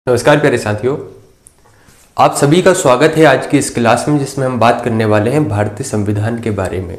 नमस्कार प्यारे साथियों, आप सभी का स्वागत है आज की इस क्लास में जिसमें हम बात करने वाले हैं भारतीय संविधान के बारे में।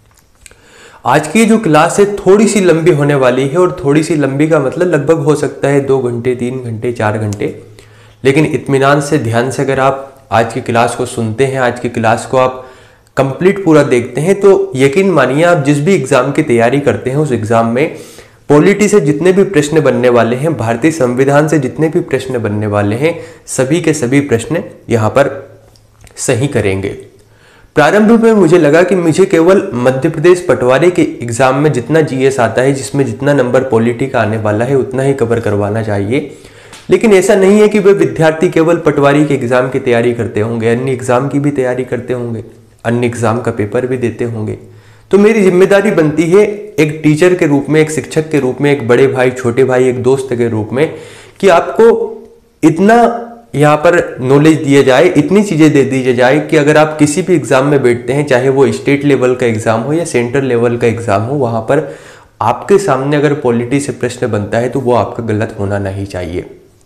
आज की जो क्लास है थोड़ी सी लंबी होने वाली है और थोड़ी सी लंबी का मतलब लगभग हो सकता है 2 घंटे 3 घंटे 4 घंटे, लेकिन इत्मीनान से ध्यान से अगर आप आज की क्लास को सुनते हैं, आज की क्लास को आप कंप्लीट पूरा देखते हैं तो यकीन मानिए आप जिस भी एग्जाम की तैयारी करते हैं उस एग्जाम में पॉलिटी से जितने भी प्रश्न बनने वाले हैं, भारतीय संविधान से जितने भी प्रश्न बनने वाले हैं, सभी के सभी प्रश्न यहाँ पर सही करेंगे। प्रारंभ में मुझे लगा कि मुझे केवल मध्य प्रदेश पटवारी के एग्जाम में जितना जीएस आता है, जिसमें जितना नंबर पॉलिटी का आने वाला है उतना ही कवर करवाना चाहिए, लेकिन ऐसा नहीं है कि वे विद्यार्थी केवल पटवारी के एग्जाम की तैयारी करते होंगे, अन्य एग्जाम की भी तैयारी करते होंगे, अन्य एग्जाम का पेपर भी देते होंगे। तो मेरी जिम्मेदारी बनती है एक टीचर के रूप में, एक शिक्षक के रूप में, एक बड़े भाई, छोटे भाई, एक दोस्त के रूप में कि आपको इतना यहाँ पर नॉलेज दिया जाए, इतनी चीजें दे दी जाए कि अगर आप किसी भी एग्जाम में बैठते हैं, चाहे वो स्टेट लेवल का एग्जाम हो या सेंट्रल लेवल का एग्जाम हो, वहां पर आपके सामने अगर पॉलिटी से प्रश्न बनता है तो वो आपका गलत होना नहीं चाहिए।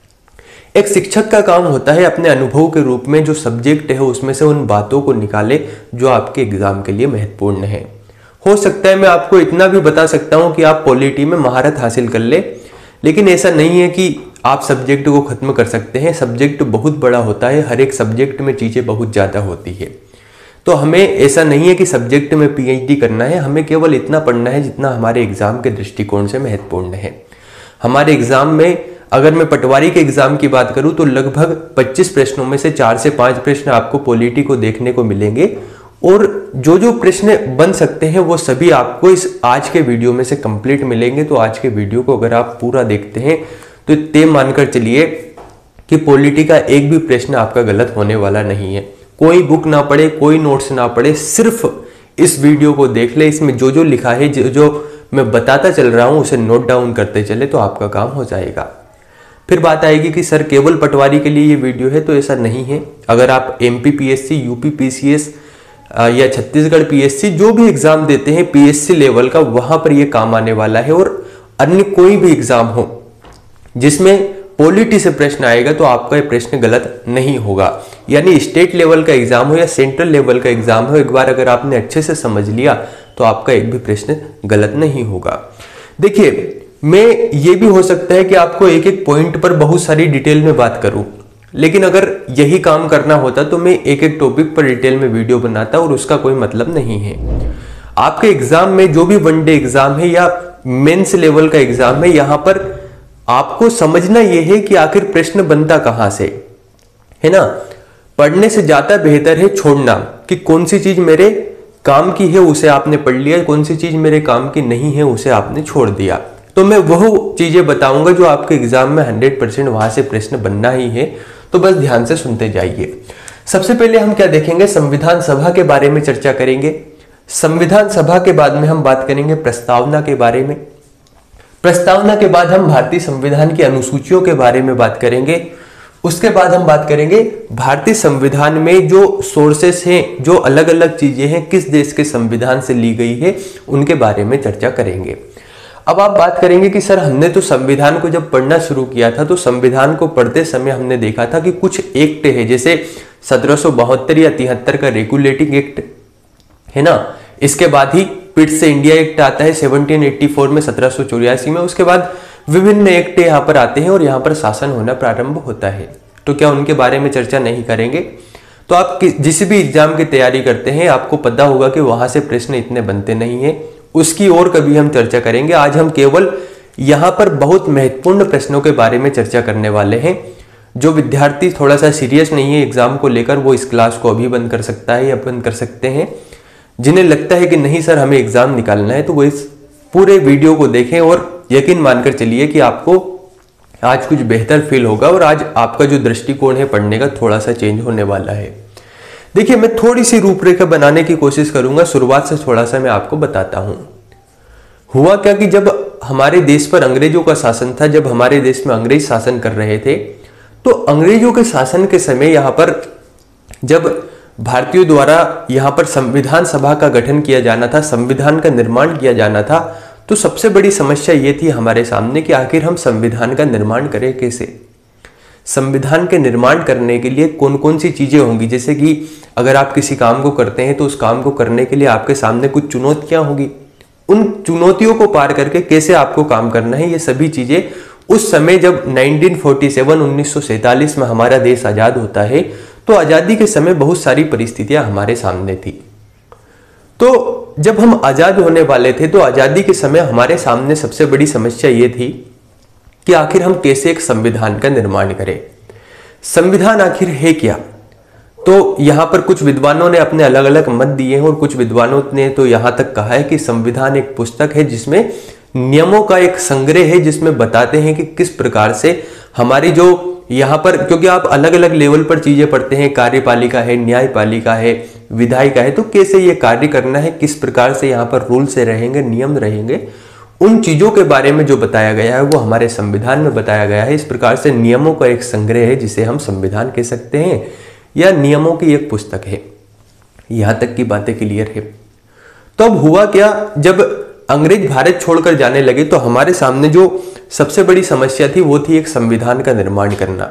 एक शिक्षक का काम होता है अपने अनुभव के रूप में जो सब्जेक्ट है उसमें से उन बातों को निकाले जो आपके एग्जाम के लिए महत्वपूर्ण है। हो सकता है मैं आपको इतना भी बता सकता हूं कि आप पॉलिटी में महारत हासिल कर ले, लेकिन ऐसा नहीं है कि आप सब्जेक्ट को खत्म कर सकते हैं। सब्जेक्ट बहुत बड़ा होता है, हर एक सब्जेक्ट में चीजें बहुत ज्यादा होती है। तो हमें ऐसा नहीं है कि सब्जेक्ट में पीएचडी करना है, हमें केवल इतना पढ़ना है जितना हमारे एग्जाम के दृष्टिकोण से महत्वपूर्ण है। हमारे एग्जाम में अगर मैं पटवारी के एग्जाम की बात करूं तो लगभग 25 प्रश्नों में से 4 से 5 प्रश्न आपको पॉलिटी को देखने को मिलेंगे, और जो जो प्रश्न बन सकते हैं वो सभी आपको इस आज के वीडियो में से कंप्लीट मिलेंगे। तो आज के वीडियो को अगर आप पूरा देखते हैं तो तय मानकर चलिए कि पॉलिटी का एक भी प्रश्न आपका गलत होने वाला नहीं है। कोई बुक ना पढ़े, कोई नोट्स ना पढ़े, सिर्फ इस वीडियो को देख ले, इसमें जो जो लिखा है, जो मैं बताता चल रहा हूं उसे नोट डाउन करते चले तो आपका काम हो जाएगा। फिर बात आएगी कि सर केवल पटवारी के लिए ये वीडियो है, तो ऐसा नहीं है। अगर आप एमपीपीएससी, यूपीपीसीएस या छत्तीसगढ़ पीएससी जो भी एग्जाम देते हैं पीएससी लेवल का, वहां पर यह काम आने वाला है। और अन्य कोई भी एग्जाम हो जिसमें पॉलिटी से प्रश्न आएगा तो आपका यह प्रश्न गलत नहीं होगा। यानी स्टेट लेवल का एग्जाम हो या सेंट्रल लेवल का एग्जाम हो, एक बार अगर आपने अच्छे से समझ लिया तो आपका एक भी प्रश्न गलत नहीं होगा। देखिए, मैं ये भी हो सकता है कि आपको एक एक पॉइंट पर बहुत सारी डिटेल में बात करूं, लेकिन अगर यही काम करना होता तो मैं एक एक टॉपिक पर डिटेल में वीडियो बनाता, और उसका कोई मतलब नहीं है। आपके एग्जाम में जो भी वनडे एग्जाम है या मेंस लेवल का एग्जाम है, यहां पर आपको समझना यह है कि आखिर प्रश्न बनता कहां से है ना। पढ़ने से ज्यादा बेहतर है छोड़ना कि कौन सी चीज मेरे काम की है उसे आपने पढ़ लिया, कौन सी चीज मेरे काम की नहीं है उसे आपने छोड़ दिया। तो मैं वो चीजें बताऊंगा जो आपके एग्जाम में 100% वहां से प्रश्न बनना ही है, तो बस ध्यान से सुनते जाइए। सबसे पहले हम क्या देखेंगे, संविधान सभा के बारे में चर्चा करेंगे। संविधान सभा के बाद में हम बात करेंगे प्रस्तावना के बारे में। प्रस्तावना के बाद हम भारतीय संविधान की अनुसूचियों के बारे में बात करेंगे। उसके बाद हम बात करेंगे भारतीय संविधान में जो सोर्सेस हैं, जो अलग अलग चीजें हैं किस देश के संविधान से ली गई है, उनके बारे में चर्चा करेंगे। अब आप बात करेंगे कि सर हमने तो संविधान को जब पढ़ना शुरू किया था तो संविधान को पढ़ते समय हमने देखा था कि कुछ एक्ट है, जैसे 1772 या 73 का रेगुलेटिंग एक्ट है ना। इसके बाद ही फिर से इंडिया एक्ट आता है 1784 में, 1784 में। उसके बाद विभिन्न एक्ट यहाँ पर आते हैं और यहाँ पर शासन होना प्रारंभ होता है। तो क्या उनके बारे में चर्चा नहीं करेंगे? तो आप जिस भी एग्जाम की तैयारी करते हैं आपको पता होगा कि वहां से प्रश्न इतने बनते नहीं है, उसकी और कभी हम चर्चा करेंगे। आज हम केवल यहां पर बहुत महत्वपूर्ण प्रश्नों के बारे में चर्चा करने वाले हैं। जो विद्यार्थी थोड़ा सा सीरियस नहीं है एग्जाम को लेकर, वो इस क्लास को अभी बंद कर सकता है या बंद कर सकते हैं। जिन्हें लगता है कि नहीं सर हमें एग्जाम निकालना है, तो वो इस पूरे वीडियो को देखें, और यकीन मानकर चलिए कि आपको आज कुछ बेहतर फील होगा और आज आपका जो दृष्टिकोण है पढ़ने का थोड़ा सा चेंज होने वाला है। देखिए, मैं थोड़ी सी रूपरेखा बनाने की कोशिश करूंगा, शुरुआत से थोड़ा सा मैं आपको बताता हूं। हुआ क्या कि जब हमारे देश पर अंग्रेजों का शासन था, जब हमारे देश में अंग्रेज शासन कर रहे थे, तो अंग्रेजों के शासन के समय यहां पर जब भारतीयों द्वारा यहां पर संविधान सभा का गठन किया जाना था, संविधान का निर्माण किया जाना था, तो सबसे बड़ी समस्या ये थी हमारे सामने कि आखिर हम संविधान का निर्माण करें कैसे। संविधान के निर्माण करने के लिए कौन कौन सी चीजें होंगी, जैसे कि अगर आप किसी काम को करते हैं तो उस काम को करने के लिए आपके सामने कुछ चुनौतियां होगी, उन चुनौतियों को पार करके कैसे आपको काम करना है, ये सभी चीजें उस समय जब 1947 में हमारा देश आजाद होता है तो आजादी के समय बहुत सारी परिस्थितियां हमारे सामने थी। तो जब हम आजाद होने वाले थे तो आजादी के समय हमारे सामने सबसे बड़ी समस्या ये थी कि आखिर हम कैसे एक संविधान का निर्माण करें। संविधान आखिर है क्या? तो यहां पर कुछ विद्वानों ने अपने अलग अलग मत दिए हैं और कुछ विद्वानों ने तो यहां तक कहा है कि संविधान एक पुस्तक है जिसमें नियमों का एक संग्रह है, जिसमें बताते हैं कि किस प्रकार से हमारी जो यहाँ पर, क्योंकि आप अलग अलग लेवल पर चीजें पढ़ते हैं, कार्यपालिका है, न्यायपालिका है, विधायिका है, तो कैसे ये कार्य करना है, किस प्रकार से यहाँ पर रूल से रहेंगे, नियम रहेंगे, उन चीजों के बारे में जो बताया गया है वो हमारे संविधान में बताया गया है। इस प्रकार से नियमों का एक संग्रह है जिसे हम संविधान कह सकते हैं या नियमों की एक पुस्तक है। यहां तक की बातें क्लियर है। तो अब हुआ क्या, जब अंग्रेज भारत छोड़कर जाने लगे तो हमारे सामने जो सबसे बड़ी समस्या थी वो थी एक संविधान का निर्माण करना।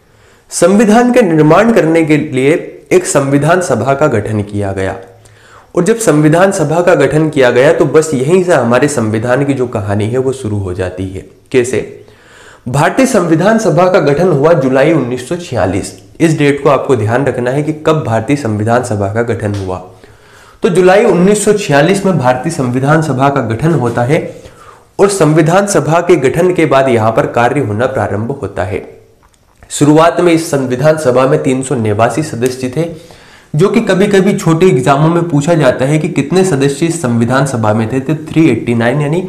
संविधान के निर्माण करने के लिए एक संविधान सभा का गठन किया गया, और जब संविधान सभा का गठन किया गया तो बस यहीं से हमारे संविधान की जो कहानी है वो शुरू हो जाती है। कैसे? भारतीय संविधान सभा का गठन हुआ जुलाई 1946। इस डेट को आपको ध्यान रखना है कि कब भारतीय संविधान सभा का गठन हुआ। तो जुलाई 1946 में भारतीय संविधान सभा का गठन होता है, और संविधान सभा के गठन के बाद यहां पर कार्य होना प्रारंभ होता है। शुरुआत में इस संविधान सभा में 389 सदस्य थे, जो कि कभी कभी छोटे एग्जामों में पूछा जाता है कि कितने सदस्य इस संविधान सभा में थे। तो 389 यानी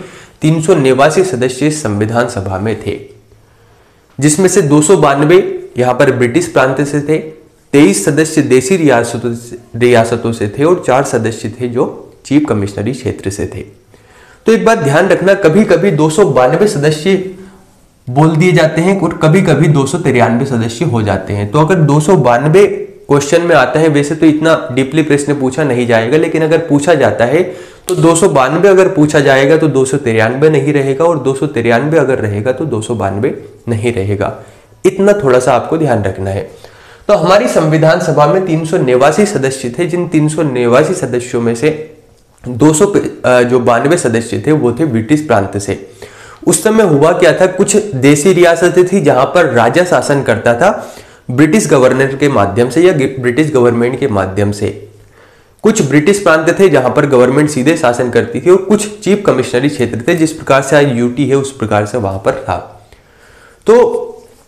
389 सदस्य इस संविधान सभा में थे, जिसमें से 292 यहां पर ब्रिटिश प्रांत से थे, 23 सदस्य देसी रियासतों से थे और 4 सदस्य थे जो चीफ कमिश्नरी क्षेत्र से थे। तो एक बात ध्यान रखना, कभी कभी 292 सदस्य बोल दिए जाते हैं और कभी कभी 293 सदस्य हो जाते हैं। तो अगर 292 क्वेश्चन में आता है, वैसे तो इतना डीपली प्रश्न पूछा नहीं जाएगा, लेकिन अगर पूछा जाता है तो 292 अगर पूछा जाएगा तो 293 नहीं रहेगा, और 293 अगर रहेगा तो 292 नहीं रहेगा। इतना थोड़ा सा आपको ध्यान रखना है। तो हमारी संविधान सभा में 389 सदस्य थे, जिन 389 सदस्यों में से 292 सदस्य थे वो थे ब्रिटिश प्रांत से। उस समय हुआ क्या था, कुछ देसी रियासतें थी जहां पर राजा शासन करता था ब्रिटिश गवर्नर के माध्यम से या ब्रिटिश गवर्नमेंट के माध्यम से। कुछ ब्रिटिश प्रांत थे जहां पर गवर्नमेंट सीधे शासन करती थी, और कुछ चीफ कमिश्नरी क्षेत्र थे, जिस प्रकार से आज यूटी है उस प्रकार से वहां पर था। तो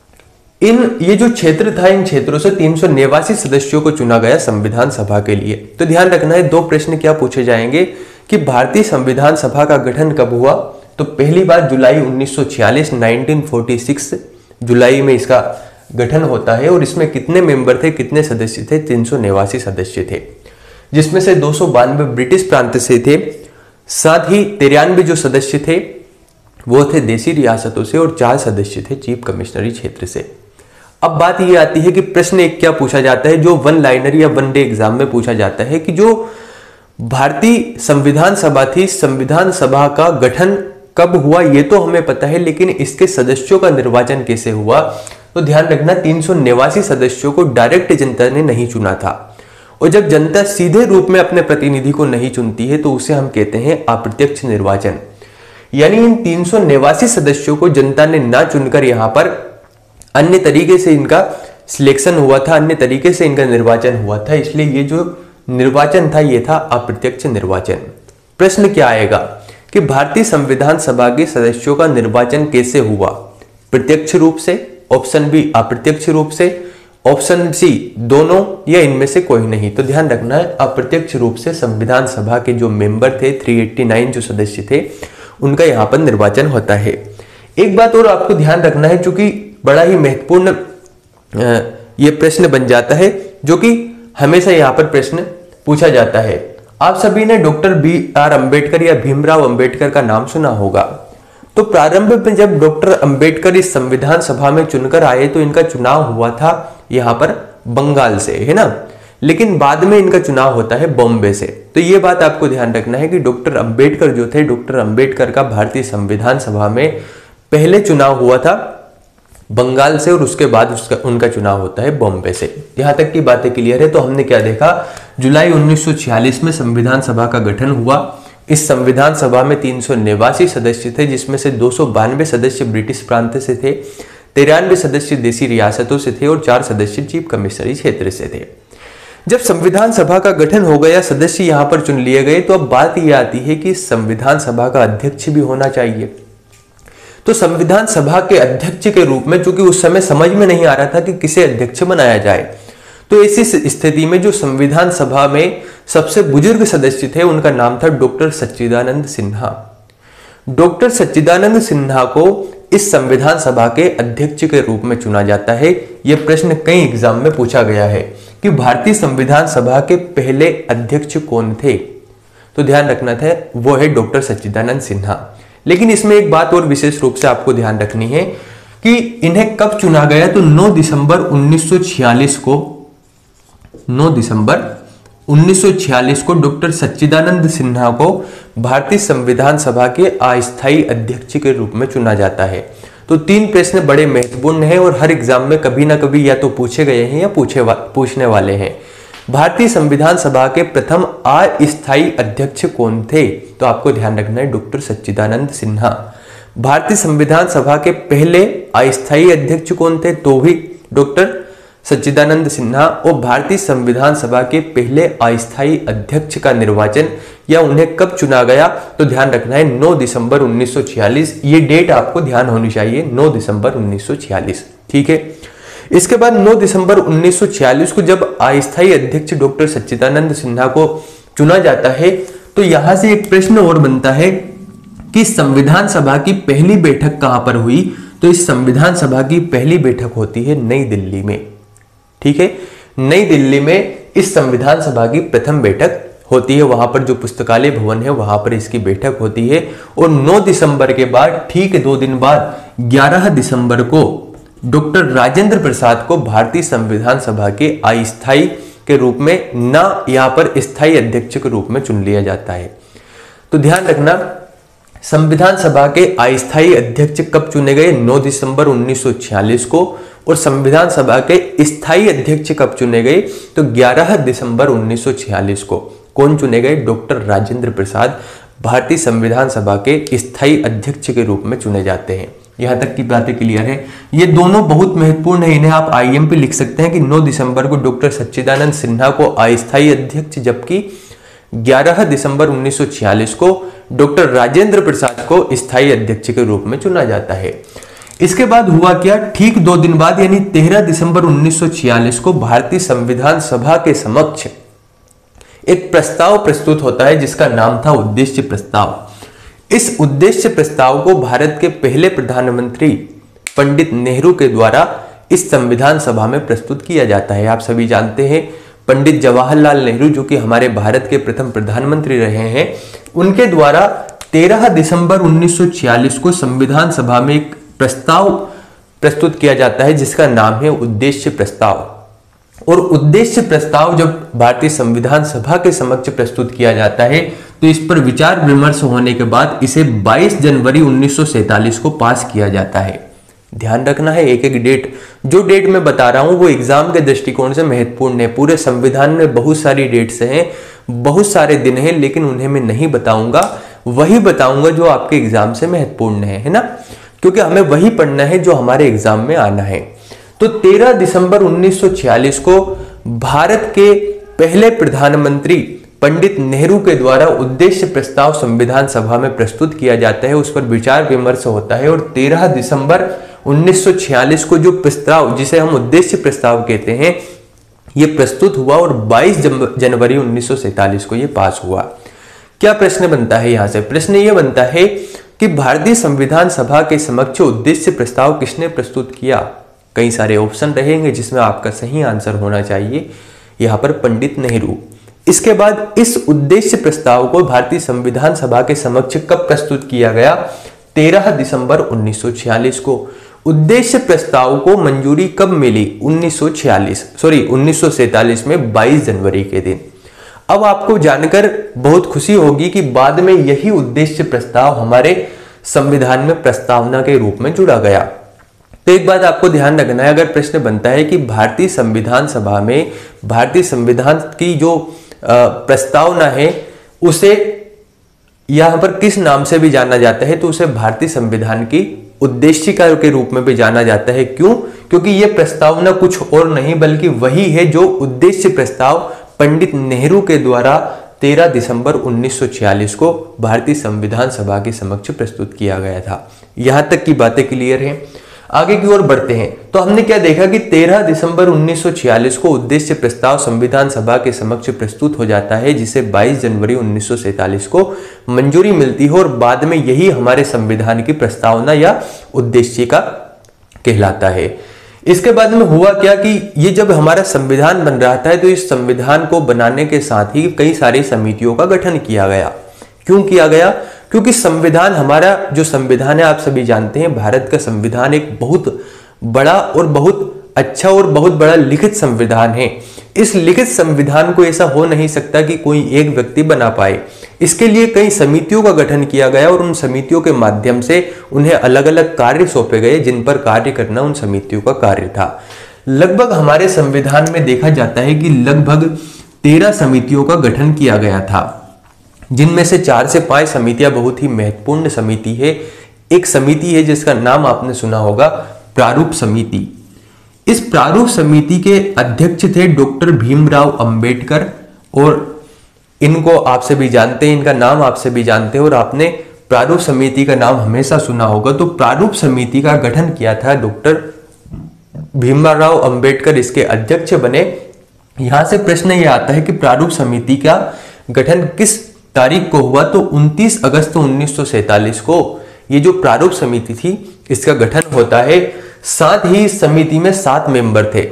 ये जो क्षेत्र था, इन क्षेत्रों से 389 सदस्यों को चुना गया संविधान सभा के लिए। तो ध्यान रखना है, 2 प्रश्न क्या पूछे जाएंगे कि भारतीय संविधान सभा का गठन कब हुआ। तो पहली बार जुलाई 1946 1946 जुलाई में इसका गठन होता है, और इसमें कितने मेंबर थे, कितने सदस्य थे? 389 सदस्य थे, जिसमें से 292 ब्रिटिश प्रांत से थे, साथ ही 93 जो सदस्य थे वो थे देसी रियासतों से, और 4 सदस्य थे चीफ कमिश्नरी क्षेत्र से। अब बात ये आती है कि प्रश्न एक क्या पूछा जाता है, जो 1 लाइनर या 1 डे एग्जाम में पूछा जाता है कि जो भारतीय संविधान सभा थी, संविधान सभा का गठन कब हुआ ये तो हमें पता है, लेकिन इसके सदस्यों का निर्वाचन कैसे हुआ। तो ध्यान रखना, 389 सदस्यों को डायरेक्ट जनता ने नहीं चुना था, और जब जनता सीधे रूप में अपने प्रतिनिधि को नहीं चुनती है तो उसे हम कहते हैं अप्रत्यक्ष निर्वाचन। यानी इन 389 सदस्यों को जनता ने ना चुनकर यहां पर अन्य तरीके से इनका सिलेक्शन हुआ था, अन्य तरीके से इनका निर्वाचन हुआ था, इसलिए ये जो निर्वाचन था ये था अप्रत्यक्ष निर्वाचन। प्रश्न क्या आएगा कि भारतीय संविधान सभा के सदस्यों का निर्वाचन कैसे हुआ? प्रत्यक्ष रूप से, ऑप्शन बी अप्रत्यक्ष रूप से, ऑप्शन सी दोनों, या इनमें से कोई नहीं। तो ध्यान रखना है, अप्रत्यक्ष रूप से संविधान सभा के जो मेंबर थे 389 जो सदस्य थे उनका यहाँ पर निर्वाचन होता है। एक बात और आपको ध्यान रखना है, चूंकि बड़ा ही महत्वपूर्ण ये प्रश्न बन जाता है, जो कि हमेशा यहाँ पर प्रश्न पूछा जाता है। आप सभी ने डॉक्टर BR अम्बेडकर या भीमराव अम्बेडकर का नाम सुना होगा। तो प्रारंभ में जब डॉक्टर अम्बेडकर इस संविधान सभा में चुनकर आए तो इनका चुनाव हुआ था यहाँ पर बंगाल से, है ना, लेकिन बाद में इनका चुनाव होता है बॉम्बे से। तो ये बात आपको ध्यान रखना है कि डॉक्टर अम्बेडकर जो थे, डॉक्टर अम्बेडकर का भारतीय संविधान सभा में पहले चुनाव हुआ था बंगाल से, और उसके बाद उनका चुनाव होता है बॉम्बे से। यहां तक की बातें क्लियर है। तो हमने क्या देखा, जुलाई 1946 में संविधान सभा का गठन हुआ। इस संविधान सभा में 389 सदस्य थे, जिसमें से 292 सदस्य ब्रिटिश प्रांत से थे, 93 सदस्य देसी रियासतों से थे और 4 सदस्य चीफ कमिश्नरी क्षेत्र से थे। जब संविधान सभा का गठन हो गया, सदस्य यहां पर चुन लिए गए, तो अब बात यह आती है कि संविधान सभा का अध्यक्ष भी होना चाहिए। तो संविधान सभा के अध्यक्ष के रूप में, चूंकि उस समय समझ में नहीं आ रहा था कि किसे अध्यक्ष बनाया जाए, तो ऐसी स्थिति में जो संविधान सभा में सबसे बुजुर्ग सदस्य थे, उनका नाम था डॉक्टर सच्चिदानंद सिन्हा। डॉक्टर सच्चिदानंद सिन्हा को इस संविधान सभा के अध्यक्ष के रूप में चुना जाता है। यह प्रश्न कई एग्जाम में पूछा गया है कि भारतीय संविधान सभा के पहले अध्यक्ष कौन थे, तो ध्यान रखना था वो है डॉक्टर सच्चिदानंद सिन्हा। लेकिन इसमें एक बात और विशेष रूप से आपको ध्यान रखनी है कि इन्हें कब चुना गया, तो 9 दिसंबर 1946 को 9 दिसंबर 1946 को डॉक्टर सच्चिदानंद सिन्हा को भारतीय संविधान सभा के अस्थायी अध्यक्ष के रूप में चुना जाता है। तो 3 प्रश्न बड़े महत्वपूर्ण हैं और हर एग्जाम में कभी ना कभी या तो पूछे गए हैं या पूछने वाले हैं। भारतीय संविधान सभा के प्रथम अस्थायी अध्यक्ष कौन थे, तो आपको ध्यान रखना है डॉक्टर सच्चिदानंद सिन्हा। भारतीय संविधान सभा के पहले अस्थायी अध्यक्ष कौन थे, तो भी डॉक्टर सच्चिदानंद सिन्हा। और भारतीय संविधान सभा के पहले अस्थायी अध्यक्ष का निर्वाचन या उन्हें कब चुना गया, तो ध्यान रखना है 9 दिसंबर 1946। ये डेट आपको ध्यान होनी चाहिए, 9 दिसंबर 1946। ठीक है। इसके बाद 9 दिसंबर 1946 को जब अस्थायी अध्यक्ष डॉक्टर सच्चिदानंद सिन्हा को चुना जाता है, तो यहां से एक प्रश्न और बनता है कि संविधान सभा की पहली बैठक कहां पर हुई, तो इस संविधान सभा की पहली बैठक होती है नई दिल्ली में। ठीक है, नई दिल्ली में इस संविधान सभा की प्रथम बैठक होती है। वहां पर जो पुस्तकालय भवन है वहां पर इसकी बैठक होती है। और 9 दिसंबर के बाद ठीक 2 दिन बाद 11 दिसंबर को डॉक्टर राजेंद्र प्रसाद को भारतीय संविधान सभा के अस्थायी के रूप में, ना यहां पर स्थायी अध्यक्ष के रूप में चुन लिया जाता है। तो ध्यान रखना, संविधान सभा के अस्थायी अध्यक्ष कब चुने गए, 9 दिसंबर 1946 को। और संविधान सभा के स्थायी अध्यक्ष कब चुने गए, तो 11 दिसंबर 1946 को। कौन चुने गए, डॉक्टर राजेंद्र प्रसाद भारतीय संविधान सभा के स्थायी अध्यक्ष के रूप में चुने जाते हैं। यहां तक की बातें क्लियर है। ये दोनों बहुत महत्वपूर्ण है, इन्हें आप IM पे लिख सकते हैं कि 9 दिसंबर को डॉक्टर सच्चिदानंद सिन्हा को अस्थायी अध्यक्ष, जबकि 11 दिसंबर 1946 को डॉक्टर राजेंद्र प्रसाद को स्थायी अध्यक्ष के रूप में चुना जाता है। इसके बाद हुआ क्या, ठीक 2 दिन बाद यानी 13 दिसंबर 1946 को भारतीय संविधान सभा के समक्ष एक प्रस्ताव प्रस्तुत होता है जिसका नाम था उद्देश्य प्रस्ताव। इस उद्देश्य प्रस्ताव को भारत के पहले प्रधानमंत्री पंडित नेहरू के द्वारा इस संविधान सभा में प्रस्तुत किया जाता है। आप सभी जानते हैं पंडित जवाहरलाल नेहरू, जो कि हमारे भारत के प्रथम प्रधानमंत्री रहे हैं, उनके द्वारा 13 दिसंबर 1946 को संविधान सभा में एक प्रस्ताव प्रस्तुत किया जाता है जिसका नाम है उद्देश्य प्रस्ताव। और उद्देश्य प्रस्ताव जब भारतीय संविधान सभा के समक्ष प्रस्तुत किया जाता है, तो इस पर विचार विमर्श होने के बाद इसे 22 जनवरी 1947 को पास किया जाता है। ध्यान रखना है एक एक डेट, जो डेट मैं बता रहा हूं वो एग्जाम के दृष्टिकोण से महत्वपूर्ण है। पूरे संविधान में बहुत सारी डेट्स हैं, बहुत सारे दिन हैं, लेकिन उन्हें मैं नहीं बताऊंगा, वही बताऊंगा जो आपके एग्जाम से महत्वपूर्ण है ना, क्योंकि हमें वही पढ़ना है जो हमारे एग्जाम में आना है। तो 13 दिसंबर 1946 को भारत के पहले प्रधानमंत्री पंडित नेहरू के द्वारा उद्देश्य प्रस्ताव संविधान सभा में प्रस्तुत किया जाता है, उस पर विचार विमर्श होता है। और 13 दिसंबर 1946 को जो प्रस्ताव, जिसे हम उद्देश्य प्रस्ताव कहते हैं, यह प्रस्तुत हुआ और 22 जनवरी 1947 को यह पास हुआ। क्या प्रश्न बनता है यहां से, प्रश्न यह बनता है कि भारतीय संविधान सभा के समक्ष उद्देश्य प्रस्ताव किसने प्रस्तुत किया। कई सारे ऑप्शन रहेंगे जिसमें आपका सही आंसर होना चाहिए यहां पर पंडित नेहरू। इसके बाद इस उद्देश्य प्रस्ताव को भारतीय संविधान सभा के समक्ष कब प्रस्तुत किया गया, 13 दिसंबर 1946 को। उद्देश्य प्रस्ताव को मंजूरी कब मिली, 1947 में 22 जनवरी के दिन। अब आपको जानकर बहुत खुशी होगी कि बाद में यही उद्देश्य प्रस्ताव हमारे संविधान में प्रस्तावना के रूप में जुड़ा गया। तो एक बात आपको ध्यान रखना है, अगर प्रश्न बनता है कि भारतीय संविधान सभा में भारतीय संविधान की जो प्रस्तावना है उसे यहां पर किस नाम से भी जाना जाता है, तो उसे भारतीय संविधान की उद्देशिका के रूप में भी जाना जाता है। क्यों? क्योंकि यह प्रस्तावना कुछ और नहीं बल्कि वही है जो उद्देश्य प्रस्ताव पंडित नेहरू के द्वारा 13 दिसंबर 1946 को भारतीय संविधान सभा के समक्ष प्रस्तुत किया गया था। यहां तक की बातें क्लियर हैं। आगे की ओर बढ़ते हैं तो हमने क्या देखा कि 13 दिसंबर 1946 को उद्देश्य प्रस्ताव संविधान सभा के समक्ष प्रस्तुत हो जाता है, जिसे 22 जनवरी 1947 को मंजूरी मिलती है और बाद में यही हमारे संविधान की प्रस्तावना या उद्देशिका कहलाता है। इसके बाद में हुआ क्या कि ये जब हमारा संविधान बन रहा था तो इस संविधान को बनाने के साथ ही कई सारी समितियों का गठन किया गया। क्यों किया गया? क्योंकि संविधान, हमारा जो संविधान है आप सभी जानते हैं, भारत का संविधान एक बहुत बड़ा और बहुत अच्छा और बहुत बड़ा लिखित संविधान है। इस लिखित संविधान को ऐसा हो नहीं सकता कि कोई एक व्यक्ति बना पाए। इसके लिए कई समितियों का गठन किया गया और उन समितियों के माध्यम से उन्हें अलग अलग कार्य सौंपे गए, जिन पर कार्य करना उन समितियों का कार्य था। लगभग हमारे संविधान में देखा जाता है कि लगभग 13 समितियों का गठन किया गया था, जिनमें से 4 से 5 समितियां बहुत ही महत्वपूर्ण समिति है। एक समिति है जिसका नाम आपने सुना होगा, प्रारूप समिति। इस प्रारूप समिति के अध्यक्ष थे डॉक्टर भीमराव अंबेडकर, और इनको आप सभी जानते हैं, इनका नाम आप सभी जानते हैं और आपने प्रारूप समिति का नाम हमेशा सुना होगा। तो प्रारूप समिति का गठन किया था डॉक्टर भीमराव अंबेडकर, इसके अध्यक्ष बने। यहां से प्रश्न यह आता है कि प्रारूप समिति का गठन किस तारीख को हुआ, तो 29 अगस्त 1947 को ये जो प्रारूप समिति थी इसका गठन होता है। साथ ही इस समिति में 7 मेंबर थे।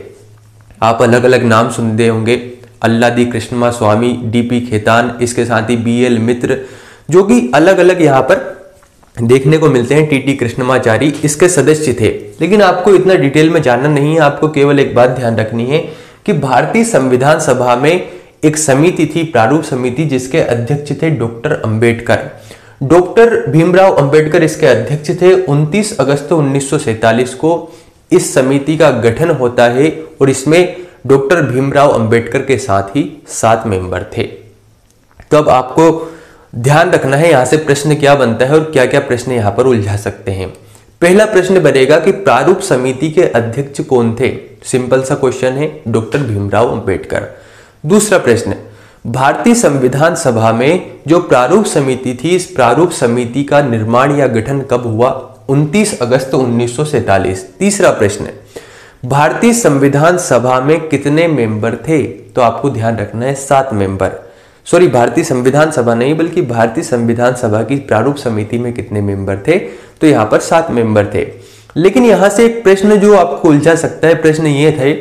आप अलग अलग नाम सुनते होंगे, अल्लादी कृष्णमा स्वामी, डीपी खेतान, इसके साथ ही बीएल मित्र, जो कि अलग अलग यहाँ पर देखने को मिलते हैं। टीटी कृष्णमाचारी इसके सदस्य थे। लेकिन आपको इतना डिटेल में जानना नहीं है, आपको केवल एक बात ध्यान रखनी है कि भारतीय संविधान सभा में एक समिति थी, प्रारूप समिति, जिसके अध्यक्ष थे डॉक्टर अंबेडकर। डॉक्टर भीमराव अंबेडकर इसके अध्यक्ष थे। 29 अगस्त 1947 को इस समिति का गठन होता है और इसमें डॉक्टर भीमराव अंबेडकर के साथ ही 7 मेंबर थे। तो अब आपको ध्यान रखना है यहां से प्रश्न क्या बनता है और क्या क्या प्रश्न यहां पर उलझा सकते हैं। पहला प्रश्न बनेगा कि प्रारूप समिति के अध्यक्ष कौन थे? सिंपल सा क्वेश्चन है, डॉक्टर भीमराव अंबेडकर। दूसरा प्रश्न, भारतीय संविधान सभा में जो प्रारूप समिति थी, इस प्रारूप समिति का निर्माण या गठन कब हुआ? 29 अगस्त 1947। तीसरा प्रश्न, भारतीय संविधान सभा में कितने मेंबर थे? तो आपको ध्यान रखना है 7 मेंबर। सॉरी, भारतीय संविधान सभा नहीं बल्कि भारतीय संविधान सभा की प्रारूप समिति में कितने मेंबर थे? तो यहां पर 7 मेंबर थे। लेकिन यहां से एक प्रश्न जो आपको उलझा सकता है, प्रश्न ये थे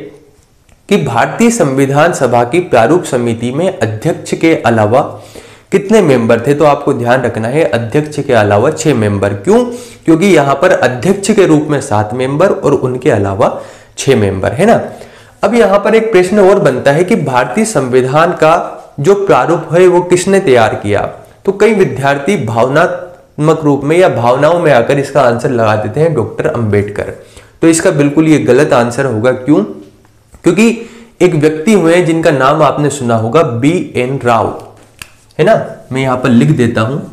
कि भारतीय संविधान सभा की प्रारूप समिति में अध्यक्ष के अलावा कितने मेंबर थे? तो आपको ध्यान रखना है अध्यक्ष के अलावा 6 मेंबर। क्यों? क्योंकि यहां पर अध्यक्ष के रूप में 7 मेंबर और उनके अलावा 6 मेंबर, है ना। अब यहां पर एक प्रश्न और बनता है कि भारतीय संविधान का जो प्रारूप है वो किसने तैयार किया? तो कई विद्यार्थी भावनात्मक रूप में या भावनाओं में आकर इसका आंसर लगा देते हैं डॉक्टर अंबेडकर। तो इसका बिल्कुल ये गलत आंसर होगा। क्यों? क्योंकि एक व्यक्ति हुए हैं जिनका नाम आपने सुना होगा, बी.एन. राव, है ना। मैं यहां पर लिख देता हूं,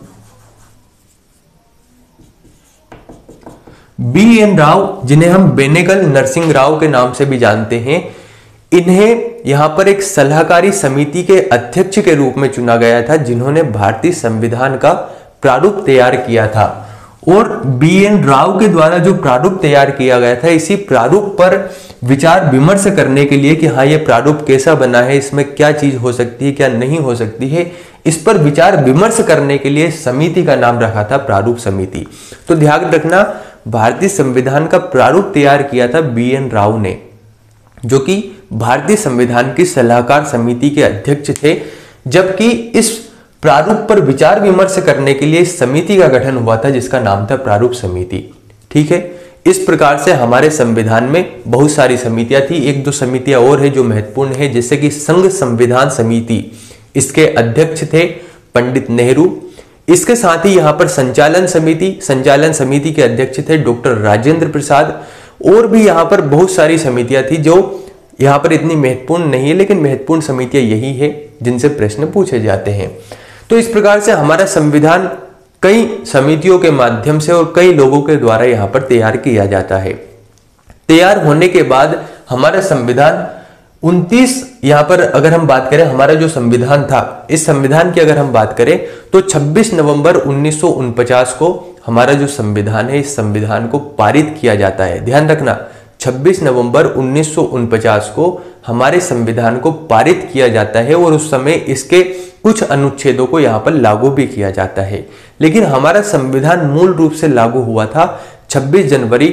बी.एन. राव, जिन्हें हम बेनेगल नरसिंह राव के नाम से भी जानते हैं। इन्हें यहां पर एक सलाहकारी समिति के अध्यक्ष के रूप में चुना गया था, जिन्होंने भारतीय संविधान का प्रारूप तैयार किया था। और बी.एन. राव के द्वारा जो प्रारूप तैयार किया गया था, इसी प्रारूप पर विचार विमर्श करने के लिए कि हाँ ये प्रारूप कैसा बना है, इसमें क्या चीज हो सकती है, क्या नहीं हो सकती है, इस पर विचार विमर्श करने के लिए समिति का नाम रखा था प्रारूप समिति। तो ध्यान रखना, भारतीय संविधान का प्रारूप तैयार किया था बी.एन. राव ने, जो कि भारतीय संविधान की सलाहकार समिति के अध्यक्ष थे। जबकि इस प्रारूप पर विचार विमर्श करने के लिए इस समिति का गठन हुआ था, जिसका नाम था प्रारूप समिति। ठीक है, इस प्रकार से हमारे संविधान में बहुत सारी समितियां थी। 1-2 समितियां और है जो महत्वपूर्ण है, जैसे कि संघ संविधान समिति, इसके अध्यक्ष थे पंडित नेहरू। इसके साथ ही यहाँ पर संचालन समिति के अध्यक्ष थे डॉक्टर राजेंद्र प्रसाद। और भी यहाँ पर बहुत सारी समितियां थी जो यहाँ पर इतनी महत्वपूर्ण नहीं है, लेकिन महत्वपूर्ण समितियां यही है जिनसे प्रश्न पूछे जाते हैं। तो इस प्रकार से हमारा संविधान कई समितियों के माध्यम से और कई लोगों के द्वारा यहाँ पर तैयार किया जाता है। तैयार होने के बाद हमारा संविधान 29, यहाँ पर अगर हम बात करें हमारा जो संविधान था, इस संविधान की अगर हम बात करें तो 26 नवंबर 1949 को हमारा जो संविधान है, इस संविधान को पारित किया जाता है। ध्यान रखना, 26 नवंबर 1949 को हमारे संविधान को पारित किया जाता है और उस समय इसके कुछ अनुच्छेदों को यहाँ पर लागू भी किया जाता है। लेकिन हमारा संविधान मूल रूप से लागू हुआ था 26 जनवरी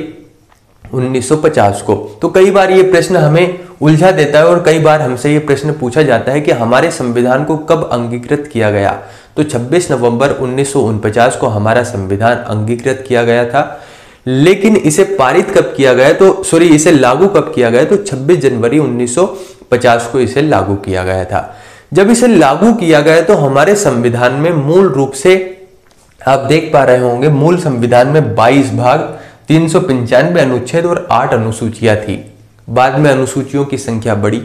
1950 को। तो कई बार ये प्रश्न हमें उलझा देता है और कई बार हमसे ये प्रश्न पूछा जाता है कि हमारे संविधान को कब अंगीकृत किया गया। तो 26 नवंबर 1949 को हमारा संविधान अंगीकृत किया गया था, लेकिन इसे पारित कब किया गया, तो सॉरी इसे लागू कब किया गया, तो 26 जनवरी 1950 को इसे लागू किया गया था। जब इसे लागू किया गया तो हमारे संविधान में मूल रूप से आप देख पा रहे होंगे, मूल संविधान में 22 भाग, 395 अनुच्छेद और 8 अनुसूचियां थी। बाद में अनुसूचियों की संख्या बढ़ी,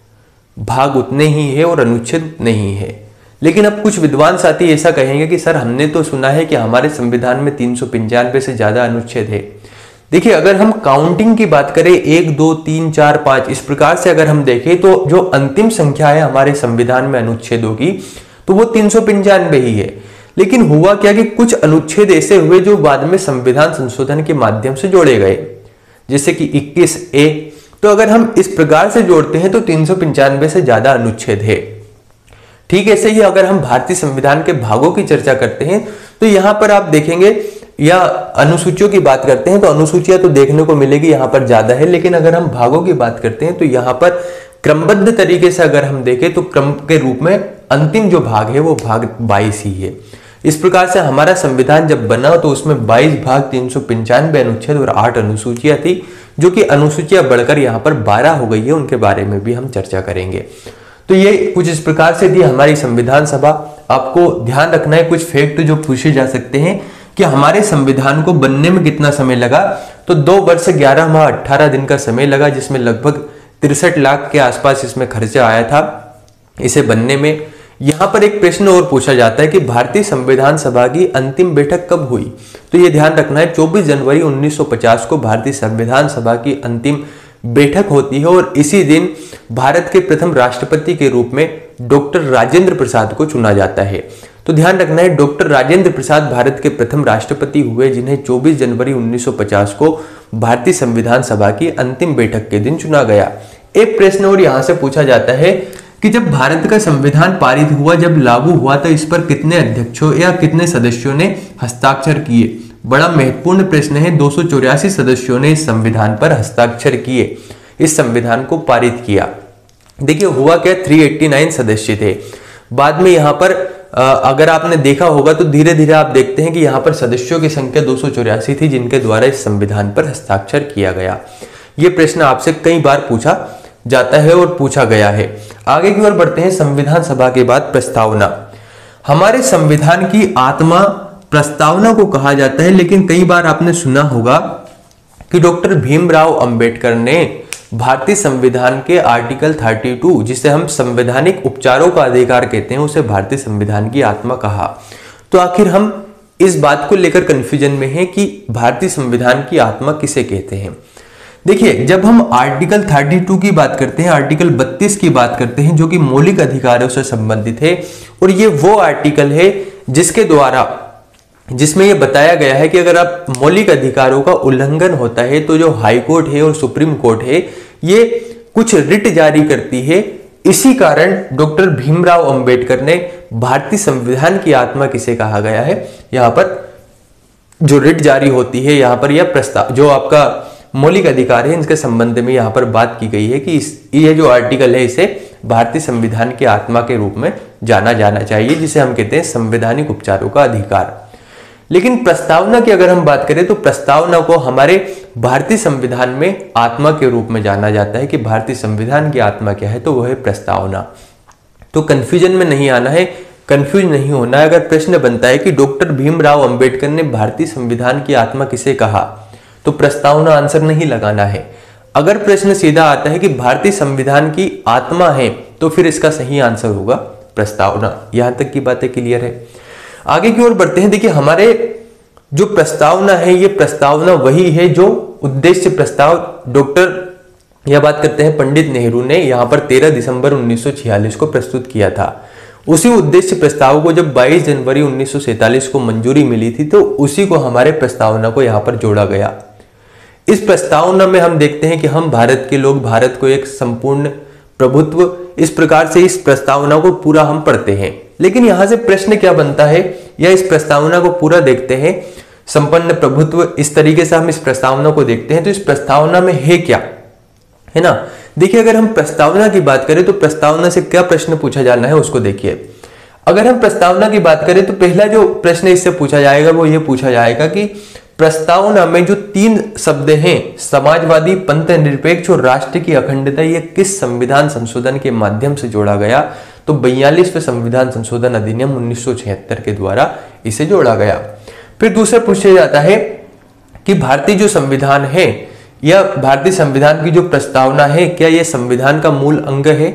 भाग उतने ही है और अनुच्छेद उतने ही है। लेकिन अब कुछ विद्वान साथी ऐसा कहेंगे कि सर हमने तो सुना है कि हमारे संविधान में 395 से ज्यादा अनुच्छेद है। देखिए, अगर हम काउंटिंग की बात करें 1 2 3 4 5 इस प्रकार से अगर हम देखें तो जो अंतिम संख्या है हमारे संविधान में अनुच्छेदों की, तो वो 395 ही है। लेकिन हुआ क्या कि कुछ अनुच्छेद ऐसे हुए जो बाद में संविधान संशोधन के माध्यम से जोड़े गए, जैसे कि 21A। तो अगर हम इस प्रकार से जोड़ते हैं तो 395 से ज्यादा अनुच्छेद है। ठीक ऐसे ही अगर हम भारतीय संविधान के भागों की चर्चा करते हैं तो यहां पर आप देखेंगे, या अनुसूचियों की बात करते हैं तो अनुसूचियां तो देखने को मिलेगी यहां पर ज्यादा है, लेकिन अगर हम भागों की बात करते हैं तो यहां पर क्रमबद्ध तरीके से अगर हम देखें तो क्रम के रूप में अंतिम जो भाग है वो भाग 22 ही है। इस प्रकार से हमारा संविधान जब बना तो उसमें 22 भाग, 395 अनुच्छेद और 8 अनुसूचियां थी, जो कि अनुसूचियां बढ़कर यहाँ पर 12 हो गई है। उनके बारे में भी हम चर्चा करेंगे। तो ये कुछ इस प्रकार से थी हमारी संविधान सभा। आपको ध्यान रखना है कुछ फैक्ट जो पूछे जा सकते हैं कि हमारे संविधान को बनने में कितना समय लगा, तो 2 वर्ष 11 माह 18 दिन का समय लगा, जिसमें लगभग 63 लाख के आसपास इसमें खर्चा आया था इसे बनने में। यहां पर एक प्रश्न और पूछा जाता है कि भारतीय संविधान सभा की अंतिम बैठक कब हुई, तो यह ध्यान रखना है 24 जनवरी 1950 को भारतीय संविधान सभा की अंतिम बैठक होती है और इसी दिन भारत के प्रथम राष्ट्रपति के रूप में डॉक्टर राजेंद्र प्रसाद को चुना जाता है। तो ध्यान रखना है डॉक्टर राजेंद्र प्रसाद भारत के प्रथम राष्ट्रपति हुए, जिन्हें 24 जनवरी 1950 को भारतीय संविधान सभा की अंतिम बैठक के दिन चुना गया। एक प्रश्न और यहां से पूछा जाता है कि जब भारत का संविधान पारित हुआ, जब लागू हुआ, तो इस पर कितने अध्यक्षों या कितने सदस्यों ने हस्ताक्षर किए। बड़ा महत्वपूर्ण प्रश्न है। 284 सदस्यों ने इस संविधान पर हस्ताक्षर किए, इस संविधान को पारित किया। देखिए हुआ क्या, 389 सदस्य थे। बाद में यहाँ पर अगर आपने देखा होगा तो धीरे धीरे आप देखते हैं कि यहाँ पर सदस्यों की संख्या 284 थी, जिनके द्वारा इस संविधान पर हस्ताक्षर किया गया। ये प्रश्न आपसे कई बार पूछा जाता है और पूछा गया है। आगे की ओर बढ़ते हैं। संविधान सभा के बाद प्रस्तावना। हमारे संविधान की आत्मा प्रस्तावना को कहा जाता है, लेकिन कई बार आपने सुना होगा कि डॉक्टर भीमराव अंबेडकर ने भारतीय संविधान के आर्टिकल 32, जिसे हम संवैधानिक उपचारों का अधिकार कहते हैं, उसे भारतीय संविधान की आत्मा कहा। तो आखिर हम इस बात को लेकर कंफ्यूजन में हैं कि भारतीय संविधान की आत्मा किसे कहते हैं। देखिए, जब हम आर्टिकल 32 की बात करते हैं, आर्टिकल 32 की बात करते हैं, जो कि मौलिक अधिकारों से संबंधित है, और ये वो आर्टिकल है जिसके द्वारा, जिसमें यह बताया गया है कि अगर आप मौलिक अधिकारों का उल्लंघन होता है तो जो हाई कोर्ट है और सुप्रीम कोर्ट है, ये कुछ रिट जारी करती है। इसी कारण डॉक्टर भीमराव अंबेडकर ने भारतीय संविधान की आत्मा किसे कहा गया है, यहाँ पर जो रिट जारी होती है, यहाँ पर यह प्रस्ताव जो आपका मौलिक अधिकार है, इनके संबंध में यहाँ पर बात की गई है कि ये जो आर्टिकल है इसे भारतीय संविधान की आत्मा के रूप में जाना जाना चाहिए, जिसे हम कहते हैं संवैधानिक उपचारों का अधिकार। लेकिन प्रस्तावना की अगर हम बात करें तो प्रस्तावना को हमारे भारतीय संविधान में आत्मा के रूप में जाना जाता है कि भारतीय संविधान की आत्मा क्या है, तो वह है प्रस्तावना। तो कंफ्यूजन में नहीं आना है, कंफ्यूज नहीं होना है। अगर प्रश्न बनता है कि डॉक्टर भीमराव अंबेडकर ने भारतीय संविधान की आत्मा किसे कहा, तो प्रस्तावना आंसर नहीं लगाना है। अगर प्रश्न सीधा आता है कि भारतीय संविधान की आत्मा है, तो फिर इसका सही आंसर होगा प्रस्तावना। यहां तक की बातें क्लियर है। आगे की ओर बढ़ते हैं। देखिए, हमारे जो प्रस्तावना है, ये प्रस्तावना वही है जो उद्देश्य प्रस्ताव डॉक्टर यह बात करते हैं पंडित नेहरू ने यहां पर 13 दिसंबर 1946 को प्रस्तुत किया था। उसी उद्देश्य प्रस्ताव को जब 22 जनवरी 1947 को मंजूरी मिली थी, तो उसी को हमारे प्रस्तावना को यहां पर जोड़ा गया। इस प्रस्तावना में हम देखते हैं कि हम भारत के लोग भारत को एक संपूर्ण प्रभुत्व, इस प्रकार से इस प्रस्तावना को पूरा हम पढ़ते हैं। लेकिन यहां से प्रश्न क्या बनता है, या इस प्रस्तावना को पूरा देखते हैं, संपन्न प्रभुत्व, इस तरीके से हम इस प्रस्तावना को देखते हैं, तो इस प्रस्तावना में है क्या, है ना। देखिए, अगर हम प्रस्तावना की बात करें तो प्रस्तावना से क्या प्रश्न पूछा जाना है उसको देखिए। अगर हम प्रस्तावना की बात करें तो पहला जो प्रश्न इससे पूछा जाएगा वो ये पूछा जाएगा कि प्रस्तावना में जो 3 शब्द हैं, समाजवादी, पंथ निरपेक्ष और राष्ट्र की अखंडता, ये किस संविधान संशोधन के माध्यम से जोड़ा गया, तो 42वें संविधान संशोधन अधिनियम 1976 के द्वारा इसे जोड़ा गया। फिर दूसरा पूछा जाता है कि भारतीय जो संविधान है या भारतीय संविधान की जो प्रस्तावना है, क्या यह संविधान का मूल अंग है।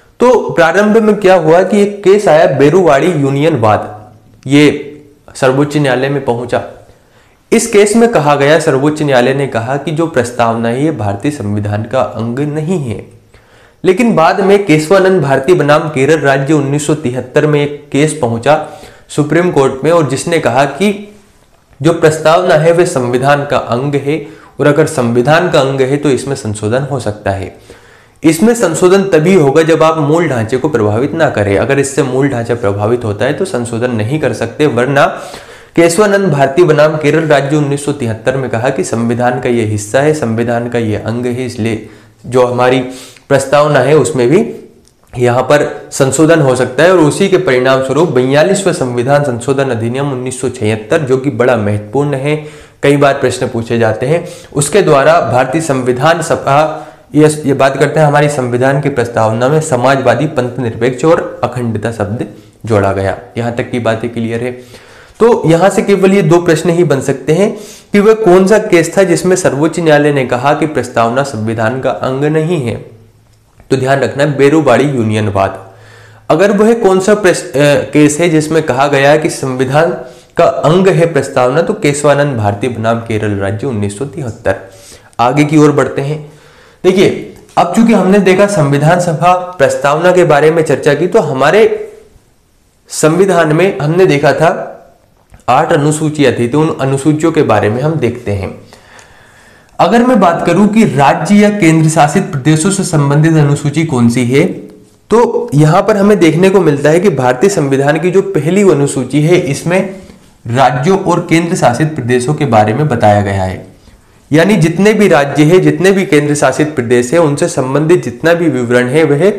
तो प्रारंभ में क्या हुआ कि एक केस आया बेरुवाड़ी यूनियन वाद, ये सर्वोच्च न्यायालय में पहुंचा। इस केस में कहा गया, सर्वोच्च न्यायालय ने कहा कि जो प्रस्तावना है ये भारतीय संविधान का अंग नहीं है। लेकिन बाद में केशवानंद भारती बनाम केरल राज्य 1973 में एक केस पहुंचा सुप्रीम कोर्ट में, और जिसने कहा कि जो प्रस्तावना है वह संविधान का अंग है, और अगर संविधान का अंग है तो इसमें संशोधन हो सकता है। इसमें संशोधन तभी होगा जब आप मूल ढांचे को प्रभावित ना करें। अगर इससे मूल ढांचा प्रभावित होता है तो संशोधन नहीं कर सकते, वरना केशवानंद भारती बनाम केरल राज्य 1973 में कहा कि संविधान का यह हिस्सा है, संविधान का यह अंग है, इसलिए जो हमारी प्रस्तावना है उसमें भी यहां पर संशोधन हो सकता है। और उसी के परिणाम स्वरूप 42वें संविधान संशोधन अधिनियम 1976, जो कि बड़ा महत्वपूर्ण है, कई बार प्रश्न पूछे जाते हैं, उसके द्वारा भारतीय संविधान सभा ये बात करते हैं हमारी संविधान की प्रस्तावना में समाजवादी, पंथ निरपेक्ष और अखंडता शब्द जोड़ा गया। यहां तक की बातें क्लियर है। तो यहां से केवल ये 2 प्रश्न ही बन सकते हैं कि वह कौन सा केस था जिसमें सर्वोच्च न्यायालय ने कहा कि प्रस्तावना संविधान का अंग नहीं है। तो ध्यान रखना, बेरुवाड़ी यूनियन वाद। अगर वह कौन सा केस है जिसमें कहा गया है कि संविधान का अंग है प्रस्तावना, तो केशवानंद भारती बनाम केरल राज्य 1973। आगे की ओर बढ़ते हैं। देखिए, अब चूंकि हमने देखा संविधान सभा प्रस्तावना के बारे में चर्चा की, तो हमारे संविधान में हमने देखा था 8 अनुसूचियां थी, तो उन अनुसूचियों के बारे में हम देखते हैं। अगर मैं बात करूं कि राज्य या केंद्र शासित प्रदेशों से संबंधित अनुसूची कौन सी है, तो यहां पर हमें देखने को मिलता है कि भारतीय संविधान की जो पहली अनुसूची है, इसमें राज्यों और केंद्र शासित प्रदेशों के बारे में बताया गया है। यानी जितने भी राज्य है, जितने भी केंद्र शासित प्रदेश है, उनसे संबंधित जितना भी विवरण है वह